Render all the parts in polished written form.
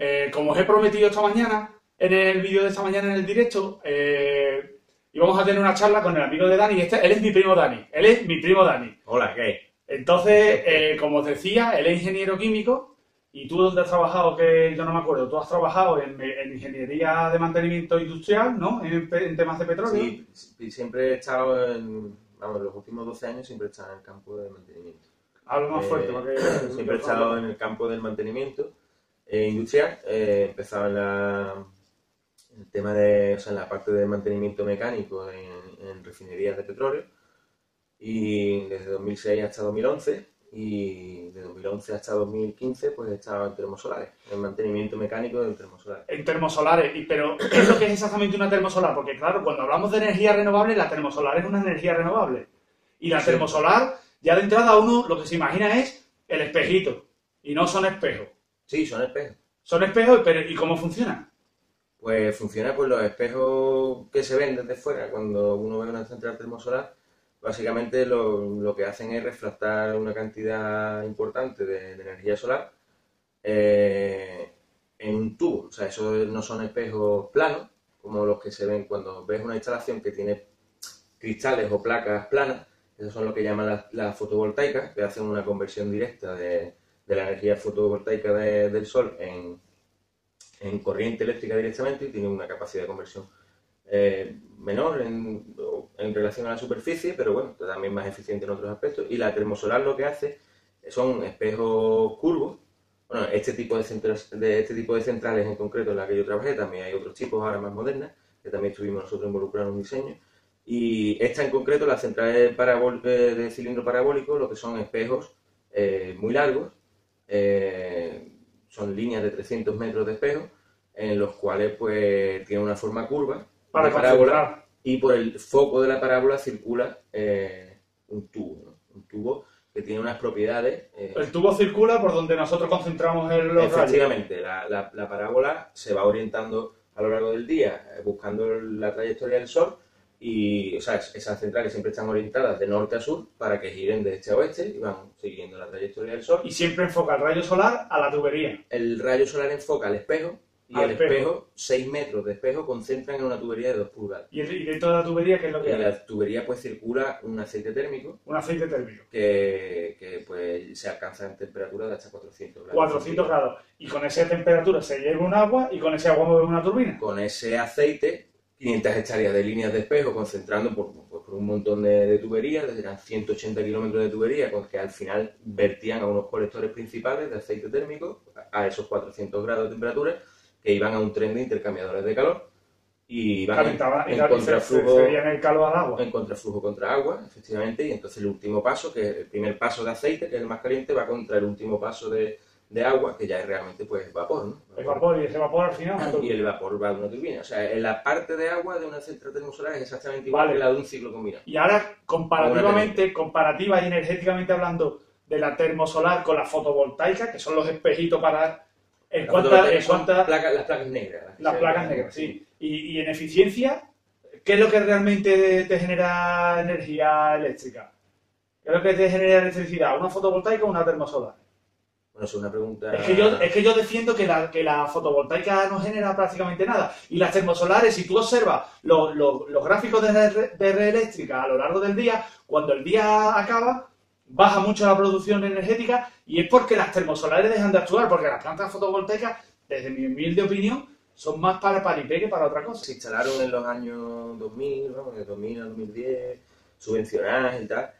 Como os he prometido esta mañana, en el vídeo de esta mañana en el directo, íbamos a tener una charla con el amigo de Dani. Él es mi primo Dani. Él es mi primo Dani. Hola, ¿qué? Entonces, como os decía, él es ingeniero químico. ¿Y tú dónde has trabajado? Que yo no me acuerdo. Tú has trabajado en ingeniería de mantenimiento industrial, ¿no? En temas de petróleo. Sí, siempre he estado los últimos 12 años siempre he estado en el campo de mantenimiento. Hablo más fuerte. Porque siempre he estado en el campo del mantenimiento industrial. He empezado en el tema de, en la parte de mantenimiento mecánico en refinerías de petróleo. Y desde 2006 hasta 2011. Y de 2011 hasta 2015 pues he estado en termosolares, en mantenimiento mecánico de termosolares. En termosolares, pero ¿qué es lo que es exactamente una termosolar? Porque claro, cuando hablamos de energía renovable, la termosolar es una energía renovable. Y la termosolar, ya de entrada uno lo que se imagina es el espejito, y no son espejos. Sí, son espejos. Son espejos, pero ¿y cómo funciona? Pues funciona pues los espejos que se ven desde fuera cuando uno ve una central termosolar. Básicamente lo que hacen es refractar una cantidad importante de energía solar en un tubo. O sea, eso no son espejos planos, como los que se ven cuando ves una instalación que tiene cristales o placas planas. Esos son lo que llaman las fotovoltaicas, que hacen una conversión directa de la energía fotovoltaica del sol en corriente eléctrica directamente y tienen una capacidad de conversión menor en relación a la superficie, pero bueno, también más eficiente en otros aspectos. Y la termosolar lo que hace son espejos curvos. Bueno, este tipo de centrales en concreto en la que yo trabajé, también hay otros tipos ahora más modernas, que también estuvimos nosotros involucrados en un diseño. Y esta en concreto, las centrales de cilindro parabólico, lo que son espejos muy largos, son líneas de 300 metros de espejo, en los cuales pues tiene una forma curva para de parábola, y por el foco de la parábola circula un tubo, ¿no? Un tubo que tiene unas propiedades. El tubo circula por donde nosotros concentramos los rayos. Efectivamente, la parábola se va orientando a lo largo del día, buscando la trayectoria del Sol, y o sea, esas centrales siempre están orientadas de norte a sur para que giren de este a oeste y van siguiendo la trayectoria del Sol. Y siempre enfoca el rayo solar a la tubería. El rayo solar enfoca al espejo. Y el espejo, 6 metros de espejo, concentran en una tubería de 2 pulgadas. ¿Y dentro de la tubería qué es lo que hay? En la tubería pues circula un aceite térmico. Un aceite térmico. Que pues se alcanza en temperatura de hasta 400 grados. 400 grados. Y con esa temperatura se hierve un agua y con ese agua mueve una turbina. Con ese aceite, 500 hectáreas de líneas de espejo concentrando por un montón de tuberías, eran 180 kilómetros de tubería, con que al final vertían a unos colectores principales de aceite térmico a esos 400 grados de temperatura, que iban a un tren de intercambiadores de calor y iban en contraflujo, el calor al agua. En contraflujo contra agua, efectivamente, y entonces el último paso, que es el primer paso de aceite, que es el más caliente, va contra el último paso de agua, que ya es realmente pues vapor, ¿no? El vapor, y ese vapor al final... Y el vapor va de una turbina. O sea, en la parte de agua de una central termosolar es exactamente igual que la de un ciclo combinado. Y ahora, comparativa y energéticamente hablando, de la termosolar con la fotovoltaica, que son los espejitos para... Las placas negras. Las placas negras, sí. Y en eficiencia, ¿qué es lo que realmente te genera energía eléctrica? ¿Qué es lo que te genera electricidad? ¿Una fotovoltaica o una termosolar? Bueno, es una pregunta... Es que yo defiendo que la fotovoltaica no genera prácticamente nada. Y las termosolares, si tú observas los gráficos de red eléctrica a lo largo del día, cuando el día acaba, baja mucho la producción energética y es porque las termosolares dejan de actuar, porque las plantas fotovoltaicas, desde mi humilde opinión, son más para paripé que para otra cosa. Se instalaron en los años 2000, vamos, de 2000 a 2010, subvencionadas y tal.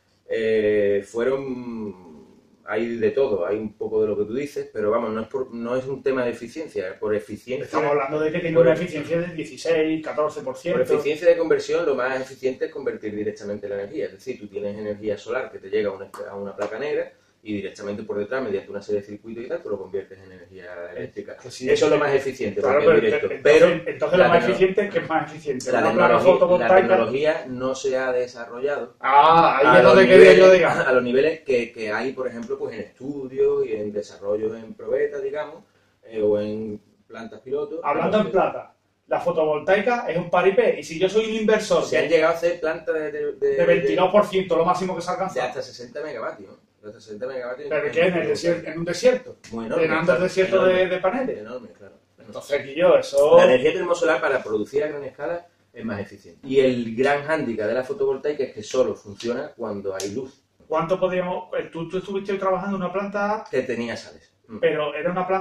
Hay de todo, hay un poco de lo que tú dices, pero vamos, no es un tema de eficiencia, es por eficiencia. Estamos hablando de que tiene una eficiencia del 16, 14%. Por eficiencia de conversión, lo más eficiente es convertir directamente la energía. Es decir, tú tienes energía solar que te llega a una placa negra y directamente por detrás, mediante una serie de circuitos y tal, tú lo conviertes en energía eléctrica. Sí, eso es lo más eficiente, claro, porque es directo. Entonces lo más eficiente es que es más eficiente. La tecnología no se ha desarrollado. Ahí es donde quería yo, digamos. A los niveles que hay, por ejemplo, pues en estudios y en desarrollos en probeta, digamos, o en plantas pilotos. Hablando en plata, la fotovoltaica es un paripé, y si yo soy un inversor... Se han llegado a hacer plantas de 22%, lo máximo que se alcanza. De hasta 60 megavatios. Hasta 60 megavatios. ¿Pero qué? ¿En el desierto? ¿En un desierto? Muy enorme. ¿Llenando el desierto enorme, de paneles? Enorme, claro. Entonces, aquí yo, eso... La energía termosolar para producir a gran escala es más eficiente. Y el gran hándicap de la fotovoltaica es que solo funciona cuando hay luz. ¿Cuánto podríamos...? Tú estuviste trabajando en una planta... Que tenía sales. ¿Pero era una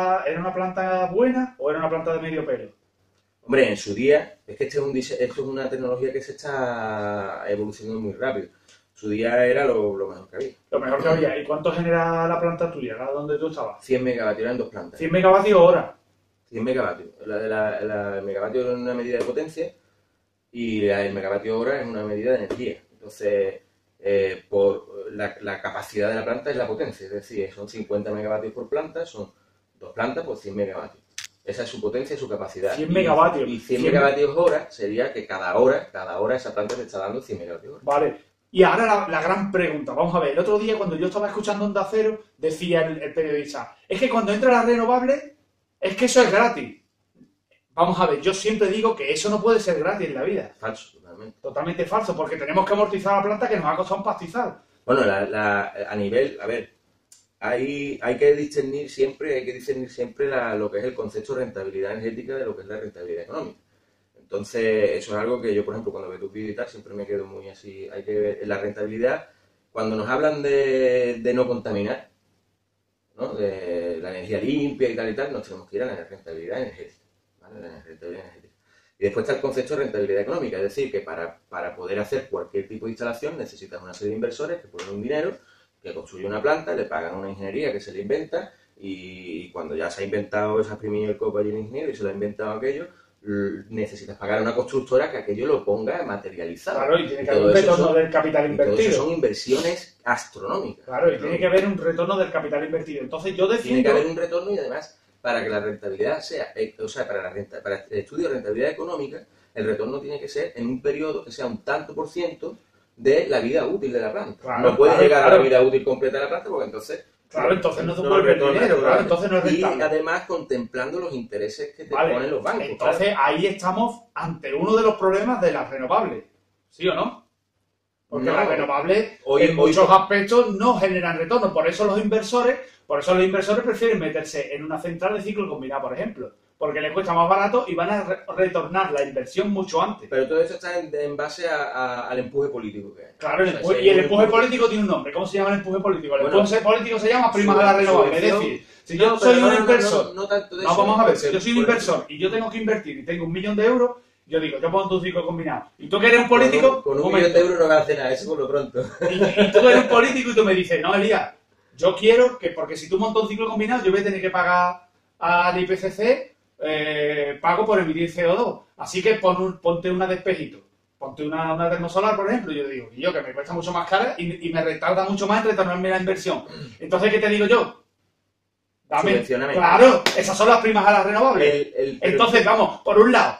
planta buena o era una planta de medio pelo? Hombre, en su día, es que esto es una tecnología que se está evolucionando muy rápido. Su día era lo mejor que había. Lo mejor que había. ¿Y cuánto genera la planta tuya, la donde tú estabas? 100 megavatios, eran dos plantas. 100 megavatios hora. 100 megavatios. El megavatio es una medida de potencia y el megavatio hora es una medida de energía. Entonces, por la capacidad de la planta es la potencia. Es decir, son 50 megavatios por planta, son dos plantas por 100 megavatios. Esa es su potencia y su capacidad. 100 megavatios. Y 100 megavatios hora sería que cada hora esa planta te está dando 100 megavatios hora. Vale. Y ahora la gran pregunta. Vamos a ver, el otro día cuando yo estaba escuchando Onda Cero, decía el periodista, es que cuando entra la renovable, es que eso es gratis. Vamos a ver, yo siempre digo que eso no puede ser gratis en la vida. Falso, totalmente. Totalmente falso, porque tenemos que amortizar la planta que nos ha costado un pastizal. Bueno, a nivel, a ver, hay que discernir siempre lo que es el concepto de rentabilidad energética de lo que es la rentabilidad económica. Entonces, eso es algo que yo, por ejemplo, cuando veo tus vídeos y tal, siempre me quedo muy así. Hay que ver la rentabilidad. Cuando nos hablan de no contaminar, ¿no? De la energía limpia y tal, nos tenemos que ir a la rentabilidad energética. ¿Vale? La rentabilidad energética. Y después está el concepto de rentabilidad económica, es decir, que para poder hacer cualquier tipo de instalación necesitas una serie de inversores que ponen un dinero, que construyen una planta, le pagan una ingeniería que se le inventa y cuando ya se ha inventado, se ha exprimido el coco allí el ingeniero y se lo ha inventado aquello, necesitas pagar a una constructora que aquello lo ponga materializado. Claro, y tiene que haber un retorno del capital invertido. Todo eso son inversiones astronómicas. Claro, y tiene que haber un retorno del capital invertido. Entonces yo defiendo... Tiene que haber un retorno y además, para que la rentabilidad sea, para el estudio de rentabilidad económica, el retorno tiene que ser en un periodo que sea un tanto por ciento de la vida útil de la planta. Claro, no puede llegar a la vida útil completa de la planta porque entonces... Claro, entonces no se vuelve el dinero, claro, entonces no es rentable. Y además contemplando los intereses que te ponen los bancos. Entonces ahí estamos ante uno de los problemas de las renovables, ¿sí o no? Porque las renovables en muchos aspectos no generan retorno, por eso los inversores prefieren meterse en una central de ciclo combinado, por ejemplo, porque les cuesta más barato y van a retornar la inversión mucho antes. Pero todo eso está en base al empuje político que hay. Claro, y el empuje político tiene un nombre. ¿Cómo se llama el empuje político? El empuje político se llama primas a la renovable. Es decir, si yo soy un inversor... No tanto de eso. Vamos a ver, si yo soy un inversor y yo tengo que invertir y tengo 1 millón de euros, yo digo, yo pongo tu ciclo combinado. Y tú que eres un político... Con 1 millón de euros no ganas nada, eso por lo pronto. Y tú eres un político y tú me dices, no, Elías, yo quiero que, porque si tú montas un ciclo combinado, yo voy a tener que pagar al IPCC, pago por emitir CO2. Así que ponte una de espejito. Ponte una termosolar, por ejemplo, y yo digo, y yo que me cuesta mucho más cara y me retarda mucho más en retornarme la inversión. Entonces, ¿qué te digo yo? Dame, claro, esas son las primas a las renovables. Entonces, vamos, por un lado,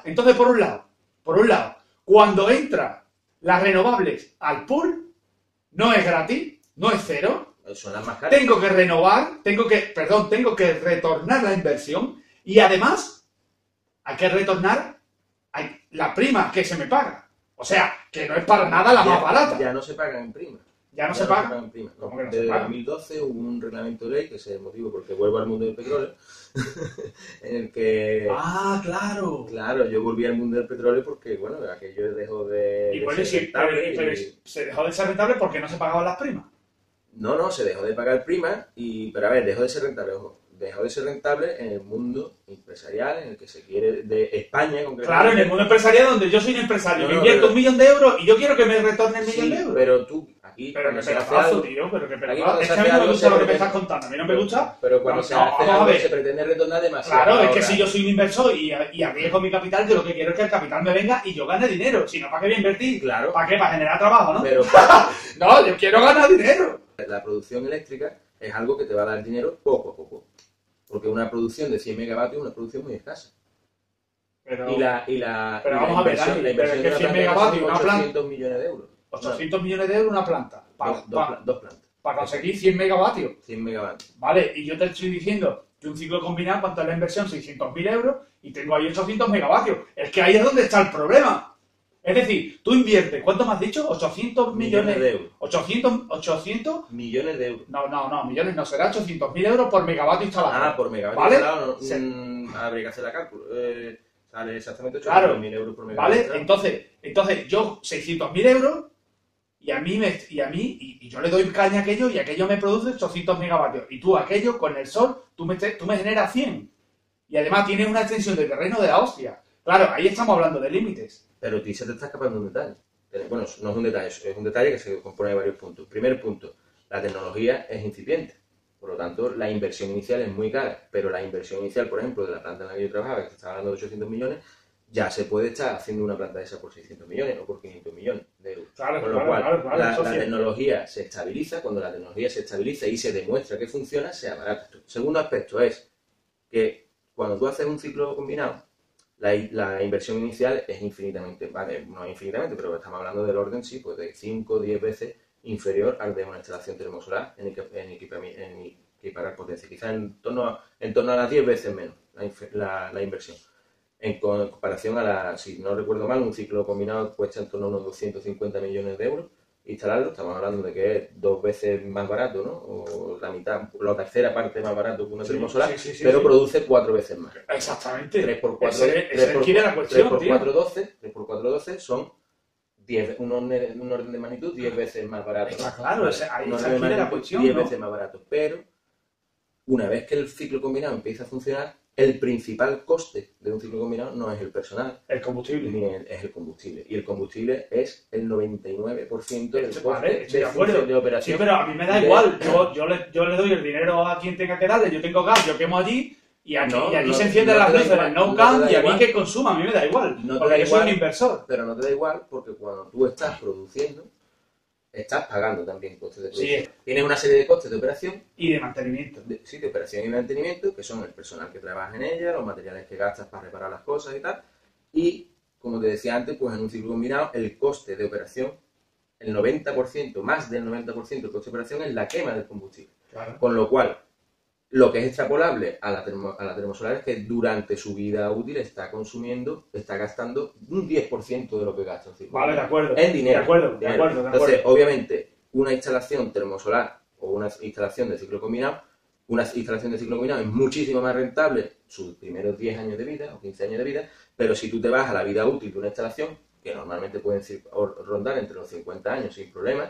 cuando entra las renovables al pool, no es gratis, no es cero. Son las más caras. Tengo que renovar, tengo que retornar la inversión y además hay que retornar la prima que se me paga. O sea, que no es para nada la más barata. Ya no se pagan en prima. Ya no se pagan en prima. ¿Cómo que no Desde se pagan? 2012 hubo un reglamento de ley, que es el motivo porque vuelvo al mundo del petróleo, en el que... Ah, claro. Claro, yo volví al mundo del petróleo porque, bueno, aquello dejó de ser rentable. Pero se dejó de ser rentable porque no se pagaban las primas. No, se dejó de pagar primas, pero a ver, dejó de ser rentable, ojo. Dejó de ser rentable en el mundo empresarial, en el que se quiere, de España concretamente. Claro, en el mundo empresarial donde yo soy un empresario, me invierto 1 millón de euros y yo quiero que me retorne el millón de euros. Pero tú, aquí... Pero que se hace pedazo, algo, tío, pero que pedazo. cuando Es se que a mí hace no me algo, gusta lo que me pretende- estás contando, a mí no me gusta. Pero cuando se hace vamos a algo, ver. se pretende retornar demasiado. Claro, es que ahora. si yo soy un inversor y arriesgo mi capital, yo lo que quiero es que el capital me venga y yo gane dinero. Si no, ¿para qué voy a invertir? Claro. ¿Para qué? Para generar trabajo, ¿no? Pero No, yo quiero ganar dinero. la producción eléctrica es algo que te va a dar dinero poco a poco. Porque una producción de 100 megavatios es una producción muy escasa. Pero Pero vamos a ver, Dani, pero es que 100 megavatios, una planta... 800 millones de euros. 800 millones de euros una planta. Dos plantas. Para conseguir 100 megavatios. 100 megavatios. Vale, y yo te estoy diciendo que un ciclo combinado, ¿cuánto es la inversión? 600.000 euros y tengo ahí 800 megavatios. Es que ahí es donde está el problema. Es decir, tú inviertes, ¿cuánto me has dicho? 800 millones de euros. 800 millones de euros. No, millones no, será 800.000 euros por megavatio instalado. Ah, por megavatio ¿vale? instalado, habría que hacer la cálculo. Sale exactamente 800.000 euros por megavatio. ¿Vale? Entonces yo 600.000 euros y yo le doy caña a aquello y aquello me produce 800 megavatios. Y tú aquello con el sol, tú me generas 100. Y además tienes una extensión de terreno de la hostia. Claro, ahí estamos hablando de límites. Pero a ti se te está escapando un detalle. Bueno, no es un detalle, es un detalle que se compone de varios puntos. Primer punto, la tecnología es incipiente. Por lo tanto, la inversión inicial es muy cara. Pero la inversión inicial, por ejemplo, de la planta en la que yo trabajaba, que te estaba hablando de 800 millones, ya se puede estar haciendo una planta de esa por 600 millones o por 500 millones de euros. Claro, Con lo cual, la sí. tecnología se estabiliza. Cuando la tecnología se estabiliza y se demuestra que funciona, se abarata. Segundo aspecto es que cuando tú haces un ciclo combinado, la inversión inicial es infinitamente, vale, no infinitamente, pero estamos hablando del orden, sí, pues de 5 o 10 veces inferior al de una instalación termosolar en equiparar potencia. Quizás en torno a las 10 veces menos la inversión. En comparación a si no recuerdo mal, un ciclo combinado cuesta en torno a unos 250 millones de euros instalarlo. Estamos hablando de que es 2 veces más barato, ¿no? O la mitad, la tercera parte más barato que una termosolar, pero produce 4 veces más. Exactamente. 3 por 4, ese requiere la cuestión, 3 por 4, 12. 3 por 4, 12 son 10, un orden de magnitud 10 veces más barato. Está claro, ahí se requiere la cuestión, 10 veces más barato. Pero, una vez que el ciclo combinado empieza a funcionar, el principal coste de un ciclo combinado no es el personal. El combustible. Ni es el combustible. Y el combustible es el 99% del coste vale, de operación. Sí, pero a mí me da igual. Yo le doy el dinero a quien tenga que darle. Yo tengo gas, yo quemo allí y allí se encienden las luces del no-cam y a mí que consuma, a mí me da igual. Porque yo soy un inversor. Pero no te da igual porque cuando tú estás produciendo, estás pagando también costes de producción. Sí. Tienes una serie de costes de operación. Y de mantenimiento. De operación y mantenimiento, que son el personal que trabaja en ella, los materiales que gastas para reparar las cosas y tal. Y, como te decía antes, pues en un ciclo combinado, el coste de operación, el 90%, más del 90% del coste de operación es la quema del combustible. Claro. Con lo cual, lo que es extrapolable a la termosolar es que durante su vida útil está gastando un 10% de lo que gasta. Vale, de acuerdo. En dinero. De acuerdo. Entonces, obviamente, una instalación termosolar o una instalación de ciclo combinado, es muchísimo más rentable sus primeros 10 años de vida o 15 años de vida, pero si tú te vas a la vida útil de una instalación, que normalmente pueden rondar entre los 50 años sin problemas,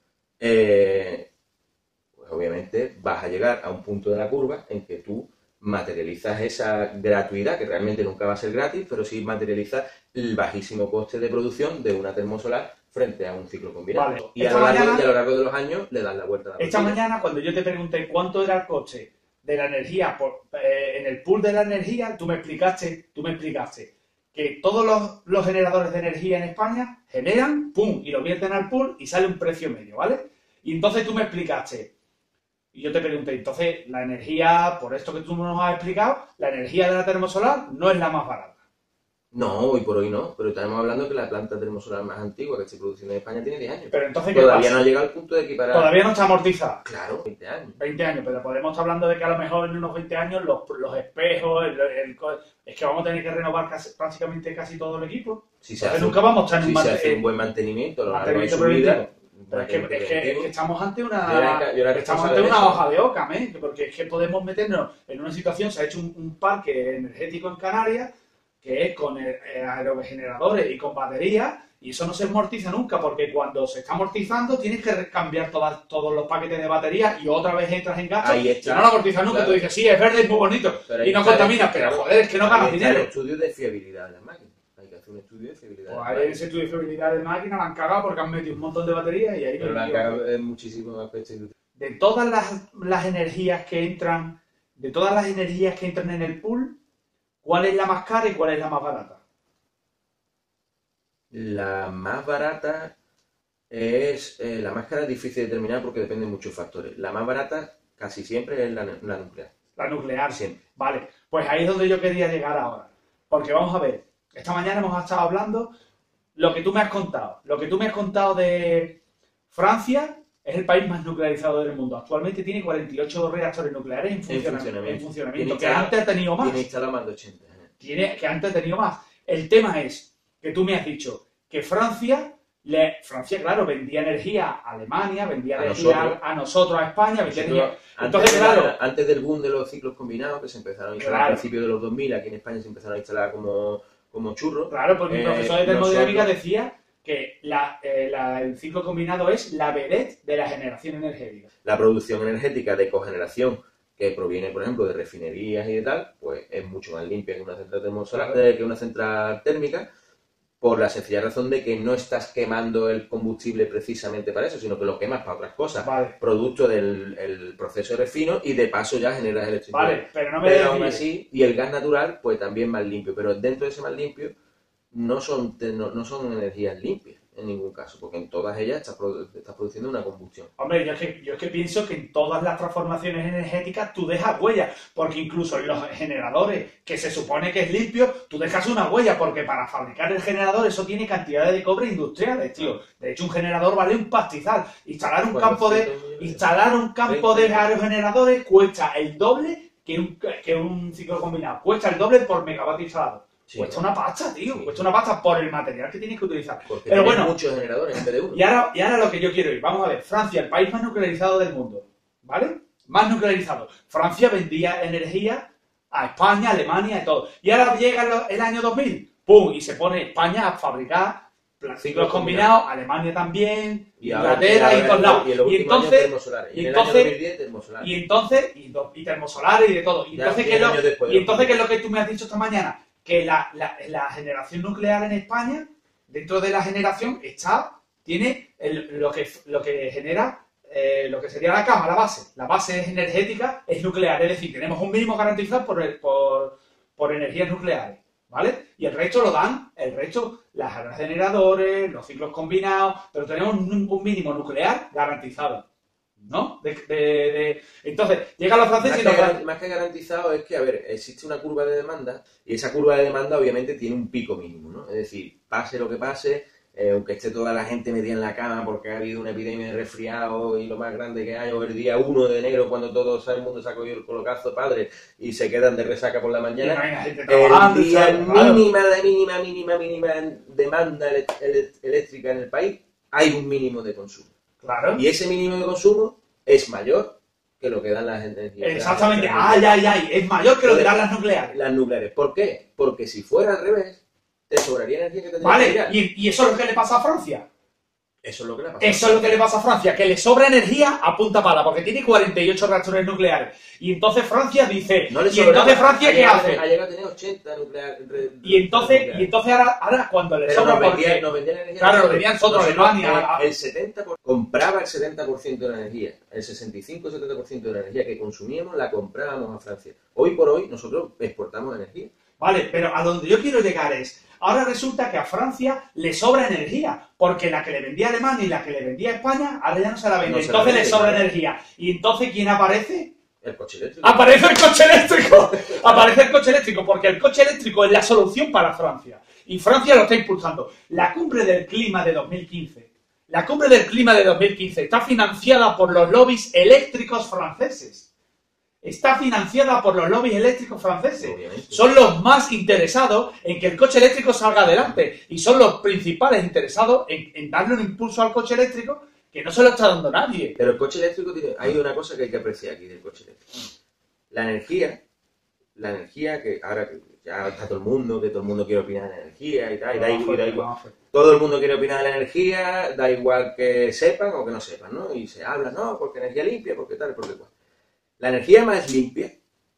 pues obviamente vas a llegar a un punto de la curva en que tú materializas esa gratuidad, que realmente nunca va a ser gratis, pero sí materializas el bajísimo coste de producción de una termosolar frente a un ciclo combinado. Vale. Y a lo largo de los años le das la vuelta a la Esta mañana, cuando yo te pregunté cuánto era el coste de la energía en el pool de la energía, tú me explicaste que todos los generadores de energía en España generan, pum, y lo vierten al pool y sale un precio medio, ¿vale? Y entonces tú me explicaste, y yo te pregunté, entonces la energía, por esto que tú nos has explicado, la energía de la termosolar no es la más barata. No, hoy por hoy no, pero estamos hablando que la planta termosolar más antigua que se produce en España tiene 10 años. Pero entonces, todavía no ha llegado al punto de equiparar. Todavía no está amortizada. Claro, 20 años. 20 años, pero podemos estar hablando de que a lo mejor en unos 20 años los espejos, es que vamos a tener que renovar prácticamente casi todo el equipo. Nunca vamos a estar se hace un buen mantenimiento a lo largo de su vida. Pero es que estamos ante una hoja de Occam, ¿eh? Porque es que podemos meternos en una situación, se ha hecho un parque energético en Canarias, que es con aerogeneradores y con baterías, y eso no se amortiza nunca, porque cuando se está amortizando tienes que cambiar todos los paquetes de batería y otra vez entras en gasto y no lo amortizas nunca. Claro. Tú dices, sí, es verde, es muy bonito, y no contaminas, pero joder, es que no ganas dinero. Hay estudios de fiabilidad de las máquinas. Hay que hacer un estudio de fiabilidad. Pues ahí en ese estudio de fiabilidad de máquinas la han cagado porque han metido un montón de baterías y ahí... Pero la han cagado en muchísimos aspectos. De todas las energías que entran, en el pool, ¿cuál es la más cara y cuál es la más barata? La más barata es... la más cara es difícil de determinar porque depende de muchos factores. La más barata casi siempre es la nuclear. La nuclear, sí. Vale, pues ahí es donde yo quería llegar ahora. Porque vamos a ver, esta mañana hemos estado hablando lo que tú me has contado de Francia. Es el país más nuclearizado del mundo. Actualmente tiene 48 reactores nucleares en funcionamiento, que antes ha tenido más. Tiene instalado más de 80. Que antes ha tenido más. El tema es que tú me has dicho que Francia, claro, vendía energía a Alemania, vendía A energía nosotros. a nosotros, a España, vendía energía. Antes, Entonces, claro, antes del boom de los ciclos combinados, que se empezaron a instalar Claro. a principios de los 2000, aquí en España se empezaron a instalar como churros. claro, pues mi profesor de termodinámica nosotros- decía que el ciclo combinado es la vedette de la generación energética. La producción energética de cogeneración, que proviene, por ejemplo, de refinerías y de tal, pues es mucho más limpia que una central termosolar, Claro. que una central térmica, por la sencilla razón de que no estás quemando el combustible precisamente para eso, sino que lo quemas para otras cosas, Vale. producto del el proceso de refino, y de paso ya generas electricidad. Vale, pero no me Pero aún desvíes. así, y el gas natural, pues también más limpio, pero dentro de ese más limpio no son energías limpias en ningún caso, porque en todas ellas estás produciendo una combustión. Hombre, yo es que pienso que en todas las transformaciones energéticas tú dejas huella, porque incluso en los generadores, que se supone que es limpio, tú dejas una huella, porque para fabricar el generador eso tiene cantidades de cobre industriales, tío. De hecho, un generador vale un pastizal. Instalar un campo de aerogeneradores cuesta el doble que un ciclo combinado. Cuesta el doble por megavatio instalado. Sí. Cuesta una pasta, tío. Sí. Cuesta una pasta por el material que tienes que utilizar. Porque Pero tienes bueno, muchos generadores en vez de uno. y ahora lo que yo quiero ir, vamos a ver, Francia, el país más nuclearizado del mundo, ¿vale? Más nuclearizado. Francia vendía energía a España, Alemania y todo. Y ahora llega el año 2000, ¡pum! Y se pone España a fabricar ciclos combinados, Alemania también, Inglaterra y todos lados. Y entonces, termosolares. Y en el año 2010 termosolares. Y termosolares y de todo. Y Ya entonces, 10 años después de ¿qué es lo que tú me has dicho esta mañana? Que la generación nuclear en España, dentro de la generación, tiene lo que genera, lo que sería la cama, la base. La base energética es nuclear, es decir, tenemos un mínimo garantizado por energías nucleares, ¿vale? Y el resto los generadores, los ciclos combinados, pero tenemos un mínimo nuclear garantizado, ¿no? Entonces, llegan los franceses y Más que garantizado es que, a ver, existe una curva de demanda, y esa curva de demanda obviamente tiene un pico mínimo, ¿no? Es decir, pase lo que pase, aunque esté toda la gente metida en la cama porque ha habido una epidemia de resfriado y lo más grande que hay, o el día 1 de enero cuando todo el mundo se ha cogido el colocazo padre y se quedan de resaca por la mañana, el día mínima demanda eléctrica en el país, hay un mínimo de consumo. Claro. Y ese mínimo de consumo es mayor que lo que dan las energías. Exactamente. Es mayor que lo que dan las nucleares. Las nucleares. ¿Por qué? Porque si fuera al revés, te sobraría energía que tendrías que Vale, tirar. y eso es lo que le pasa a Francia. Eso es lo que le pasa. Eso es lo que le pasa a Francia, que le sobra energía a punta pala, porque tiene 48 reactores nucleares. Y entonces Francia dice... No le ¿y sobra entonces nada. Francia qué hace? Ha llegado a tener 80 nucleares. Y entonces ahora cuando le Pero sobra... nos vendían energía. Claro, nos vendían nosotros, Alemania. El 70% compraba el 70% de la energía. El 65-70% de la energía que consumíamos la comprábamos a Francia. Hoy por hoy nosotros exportamos energía. Vale, pero a donde yo quiero llegar es... Ahora resulta que a Francia le sobra energía, porque la que le vendía a Alemania y la que le vendía a España, ahora ya no se la vende. No se la Entonces vende, le sobra claro. energía. ¿Y entonces quién aparece? El coche eléctrico. ¡Aparece el coche eléctrico! Aparece el coche eléctrico, porque el coche eléctrico es la solución para Francia. Y Francia lo está impulsando. La cumbre del clima de 2015. La cumbre del clima de 2015 está financiada por los lobbies eléctricos franceses. Está financiada por los lobbies eléctricos franceses. Obviamente. Son los más interesados en que el coche eléctrico salga adelante. Y son los principales interesados en darle un impulso al coche eléctrico que no se lo está dando nadie. Pero el coche eléctrico hay una cosa que hay que apreciar aquí del coche eléctrico. La energía que ahora que ya está todo el mundo quiere opinar de la energía y tal, y da igual. Todo el mundo quiere opinar de la energía, da igual que sepan o que no sepan, ¿no? Y se habla, no, porque energía limpia, porque tal, porque cual. La energía más limpia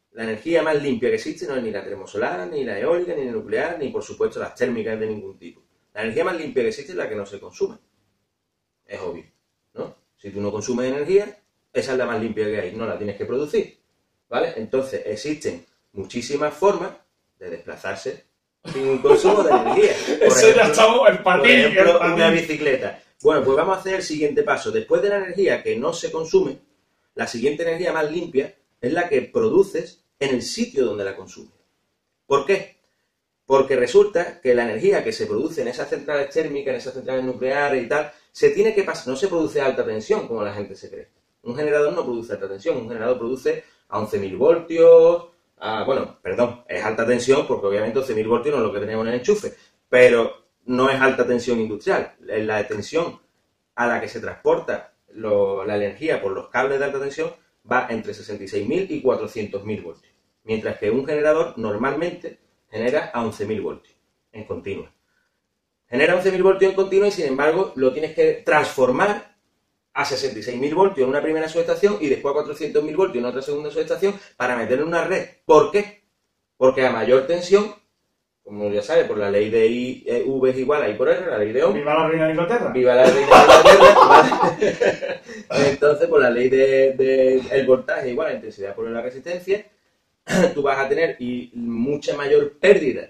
que existe no es ni la termosolar, ni la eólica, ni la nuclear, ni por supuesto las térmicas de ningún tipo. La energía más limpia que existe es la que no se consume. Es obvio, ¿no? Si tú no consumes energía, esa es la más limpia que hay, no la tienes que producir, ¿vale? Entonces existen muchísimas formas de desplazarse sin un consumo de energía. Eso ya estamos, el patín. Por ejemplo, una bicicleta. Bueno, pues vamos a hacer el siguiente paso. Después de la energía que no se consume, la siguiente energía más limpia es la que produces en el sitio donde la consumes. ¿Por qué? Porque resulta que la energía que se produce en esas centrales térmicas, en esas centrales nucleares y tal, se tiene que pasar, no se produce a alta tensión, como la gente se cree. Un generador no produce alta tensión, un generador produce a 11.000 voltios, es alta tensión porque obviamente 11.000 voltios no es lo que tenemos en el enchufe, pero no es alta tensión industrial. La tensión a la que se transporta la energía por los cables de alta tensión va entre 66.000 y 400.000 voltios. Mientras que un generador normalmente genera a 11.000 voltios en continua. Genera 11.000 voltios en continua y sin embargo lo tienes que transformar a 66.000 voltios en una primera subestación y después a 400.000 voltios en otra segunda subestación para meterlo en una red. ¿Por qué? Porque a mayor tensión, como ya sabes, por la ley de V es igual a I por R, la ley de Ohm. ¡Viva la reina de Inglaterra! ¡Viva la reina de Inglaterra! ¿Vale? Entonces, por la ley el voltaje igual a la intensidad por la resistencia, tú vas a tener mucha mayor pérdida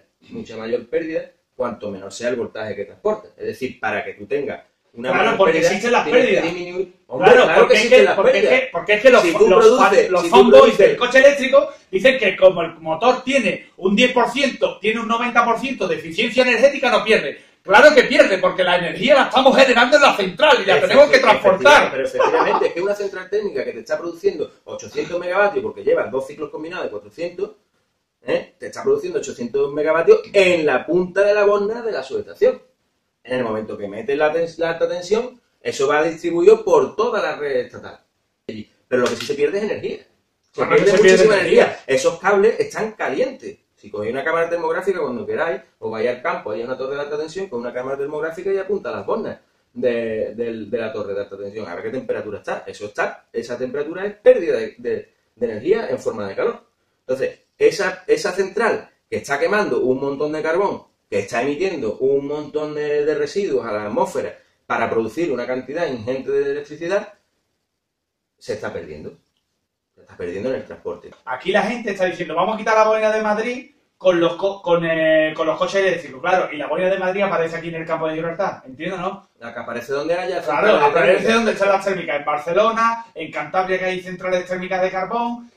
cuanto menor sea el voltaje que transporta. Es decir, para que tú tengas una claro, porque pérdida, existen las pérdidas. Hombre, claro que existen las pérdidas. Porque es que los fanboys del coche eléctrico dicen que como el motor tiene un 10%, tiene un 90% de eficiencia energética, no pierde. Claro que pierde, porque la energía la estamos generando en la central y la tenemos que transportar. Pero efectivamente, es que una central térmica que te está produciendo 800 megavatios porque lleva 2 ciclos combinados de 400, te está produciendo 800 megavatios en la punta de la borna de la subestación. En el momento que metes la alta tensión, eso va distribuido por toda la red estatal. Pero lo que sí se pierde es energía. Se pierde muchísima energía. Esos cables están calientes. Si cogéis una cámara termográfica cuando queráis, o vais al campo, hay una torre de alta tensión con una cámara termográfica y apunta a las bornas de la torre de alta tensión. A ver qué temperatura está. Esa temperatura es pérdida de energía en forma de calor. Entonces, esa central que está quemando un montón de carbón, que está emitiendo un montón de residuos a la atmósfera para producir una cantidad ingente de electricidad, se está perdiendo. Se está perdiendo en el transporte. Aquí la gente está diciendo, vamos a quitar la boina de Madrid con los coches eléctricos. Claro, y la boina de Madrid aparece aquí en el campo de Gibraltar, ¿entiendes, no? La que aparece donde haya... Claro, aparece donde están las térmicas. En Barcelona, en Cantabria, que hay centrales térmicas de carbón...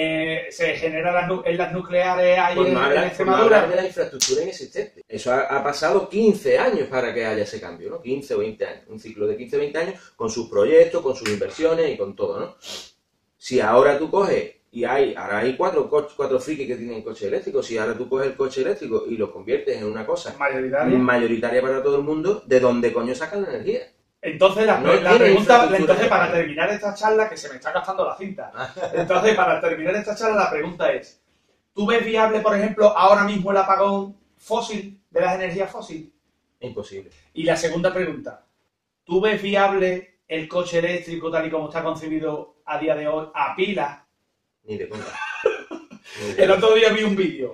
se genera en las nucleares ahí en Extremadura. De la infraestructura inexistente. Eso ha pasado 15 años para que haya ese cambio, ¿no? 15 o 20 años. Un ciclo de 15 o 20 años con sus proyectos, con sus inversiones y con todo, ¿no? Si ahora tú coges y ahora hay cuatro frikis que tienen coche eléctrico, si ahora tú coges el coche eléctrico y lo conviertes en una cosa mayoritaria para todo el mundo, ¿de dónde coño sacan la energía? Entonces, la pregunta, para terminar esta charla, que se me está gastando la cinta, entonces, para terminar esta charla, la pregunta es, ¿tú ves viable, por ejemplo, ahora mismo el apagón fósil de las energías fósiles? Imposible. Y la segunda pregunta, ¿tú ves viable el coche eléctrico tal y como está concebido a día de hoy a pilas? Ni de cuenta. El otro día vi un vídeo,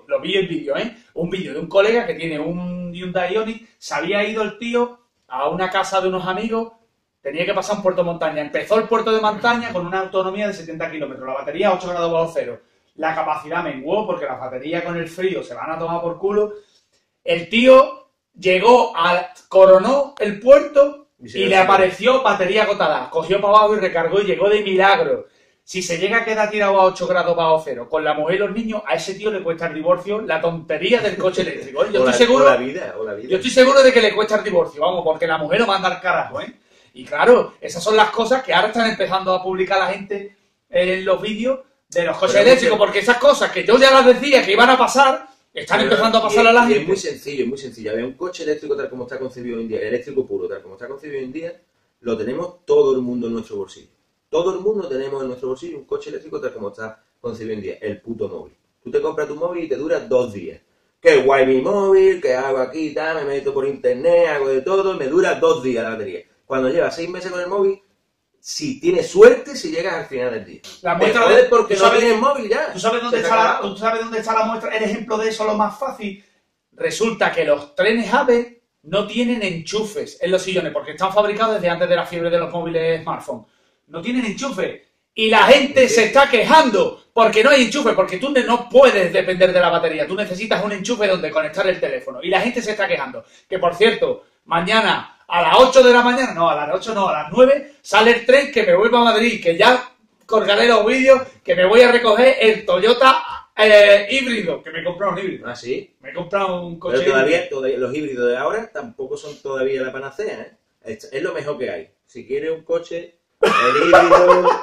un vídeo de un colega que tiene un Hyundai Ioniq, se había ido el tío a una casa de unos amigos, tenía que pasar un puerto de montaña. Empezó el puerto de montaña con una autonomía de 70 kilómetros, la batería a 8 grados bajo cero. La capacidad menguó porque las baterías con el frío se van a tomar por culo. El tío coronó el puerto y le apareció batería agotada. Cogió para abajo y recargó y llegó de milagro. Si se llega a quedar tirado a 8 grados bajo cero con la mujer y los niños, a ese tío le cuesta el divorcio la tontería del coche eléctrico. Yo estoy seguro de que le cuesta el divorcio, vamos, porque la mujer lo manda al carajo, ¿eh? Y claro, esas son las cosas que ahora están empezando a publicar la gente en los vídeos de los coches eléctricos, porque esas cosas que yo ya las decía que iban a pasar, están empezando a pasar a la gente. Es muy sencillo. A ver, un coche eléctrico tal como está concebido hoy en día, eléctrico puro tal como está concebido hoy en día, lo tenemos todo el mundo en nuestro bolsillo. Todo el mundo tenemos en nuestro bolsillo un coche eléctrico tal como está concebido hoy en día, el puto móvil. Tú te compras tu móvil y te dura 2 días. Qué guay mi móvil, que hago aquí, tal, me meto por internet, hago de todo, me dura 2 días la batería. Cuando llevas 6 meses con el móvil, si tienes suerte, si llegas al final del día. La muestra porque no tienes móvil ya. ¿Tú sabes dónde está la muestra? El ejemplo de eso, lo más fácil. Resulta que los trenes AVE no tienen enchufes en los sillones, porque están fabricados desde antes de la fiebre de los móviles smartphone. No tienen enchufe. Y la gente se está quejando porque no hay enchufe, porque tú no puedes depender de la batería. Tú necesitas un enchufe donde conectar el teléfono. Y la gente se está quejando. Que, por cierto, mañana a las 8 de la mañana, no, a las 8 no, a las 9, sale el tren que me vuelva a Madrid, que ya colgaré los vídeos, que me voy a recoger el Toyota híbrido, que me he comprado un híbrido. ¿Ah, sí? Me he comprado un coche pero todavía los híbridos de ahora tampoco son todavía la panacea, ¿eh? Es lo mejor que hay. Si quieres un coche...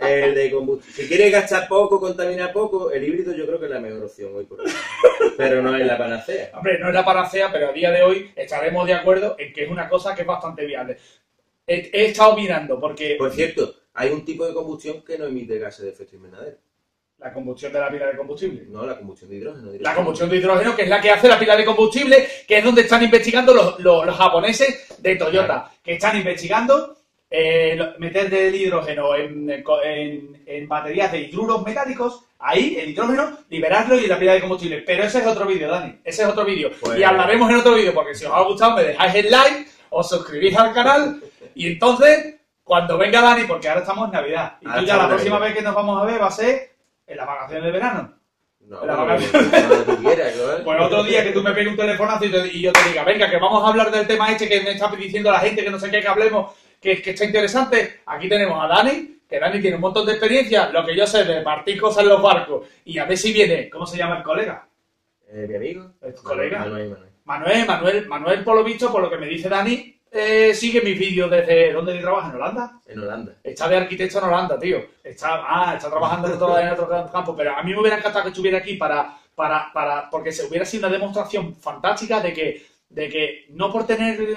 El de combustible. Si quieres gastar poco, contaminar poco, el híbrido yo creo que es la mejor opción hoy por hoy. Pero no es la panacea. Hombre, no es la panacea, pero a día de hoy estaremos de acuerdo en que es una cosa que es bastante viable. He estado mirando porque... Por cierto, hay un tipo de combustión que no emite gases de efecto invernadero. La combustión de la pila de combustible. No, la combustión de hidrógeno. La combustión de hidrógeno, que es la que hace la pila de combustible, que es donde están investigando los japoneses de Toyota, claro, que están investigando meter el hidrógeno en baterías de hidruros metálicos, ahí el hidrógeno, liberarlo y la pila de combustible. Pero ese es otro vídeo, Dani, ese es otro vídeo. Pues... Y hablaremos en otro vídeo, porque si os ha gustado me dejáis el like, os suscribís al canal y entonces, cuando venga Dani, porque ahora estamos en Navidad, y tú ya la próxima vez que nos vamos a ver va a ser en las vacaciones de verano. No, en las vacaciones. No, quieras, ¿no? Pues otro día que tú me pegues un telefonazo y yo te diga, venga, que vamos a hablar del tema este que me está diciendo la gente, que no sé qué, que hablemos, que está interesante. Aquí tenemos a Dani, que Dani tiene un montón de experiencia, lo que yo sé de partir cosas en los barcos. Y a ver si viene, ¿cómo se llama el colega? Mi amigo. ¿El colega? Manuel, por lo visto, por lo que me dice Dani, sigue mis vídeos desde... ¿Dónde trabaja? ¿En Holanda? En Holanda. Está de arquitecto en Holanda, tío. Está trabajando en otro campo, pero a mí me hubiera encantado que estuviera aquí porque se hubiera sido una demostración fantástica de que no por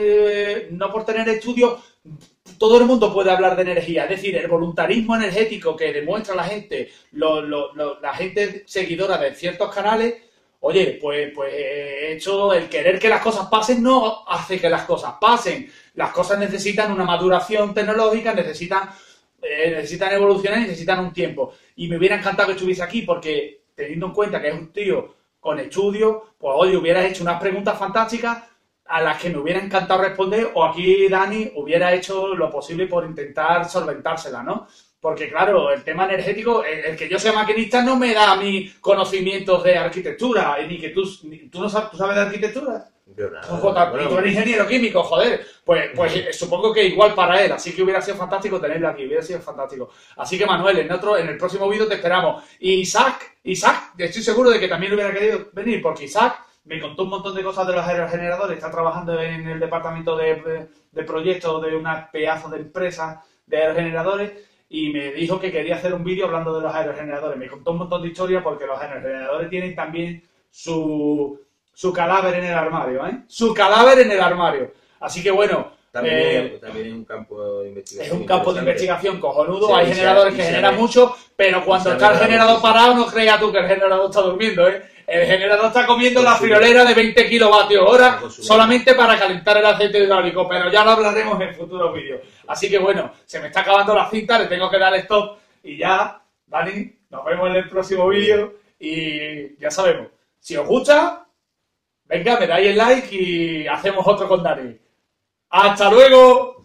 tener estudios todo el mundo puede hablar de energía. Es decir, el voluntarismo energético que demuestra la gente, la gente seguidora de ciertos canales. Oye, pues hecho, el querer que las cosas pasen no hace que las cosas pasen. Las cosas necesitan una maduración tecnológica, necesitan evolucionar, necesitan un tiempo. Y me hubiera encantado que estuviese aquí porque, teniendo en cuenta que es un tío con estudios, pues oye, hubieras hecho unas preguntas fantásticas a las que me hubiera encantado responder, o aquí Dani hubiera hecho lo posible por intentar solventársela, ¿no? Porque, claro, el tema energético, el que yo sea maquinista no me da a mí conocimientos de arquitectura, ni que tú no sabes, ¿tú sabes de arquitectura? Yo nada. Y tú eres ingeniero químico, joder. Pues supongo que igual para él, así que hubiera sido fantástico tenerlo aquí, hubiera sido fantástico. Así que, Manuel, en el próximo vídeo te esperamos. Y Isaac, estoy seguro de que también hubiera querido venir, porque Isaac me contó un montón de cosas de los aerogeneradores, está trabajando en el departamento de proyectos de una pedazo de empresa de aerogeneradores, y me dijo que quería hacer un vídeo hablando de los aerogeneradores. Me contó un montón de historias porque los aerogeneradores tienen también su cadáver en el armario, ¿eh? Su cadáver en el armario. Así que bueno... También es un campo de investigación. Es un campo de investigación cojonudo. Sí, hay generadores que generan mucho, pero cuando está el generador parado, no creas tú que el generador está durmiendo, ¿eh? El generador está comiendo la friolera de 20 kilovatios hora solamente para calentar el aceite hidráulico, pero ya lo hablaremos en futuros vídeos. Así que bueno, se me está acabando la cinta, le tengo que dar stop y ya, Dani, nos vemos en el próximo vídeo y ya sabemos, si os gusta, venga, me dais el like y hacemos otro con Dani. ¡Hasta luego!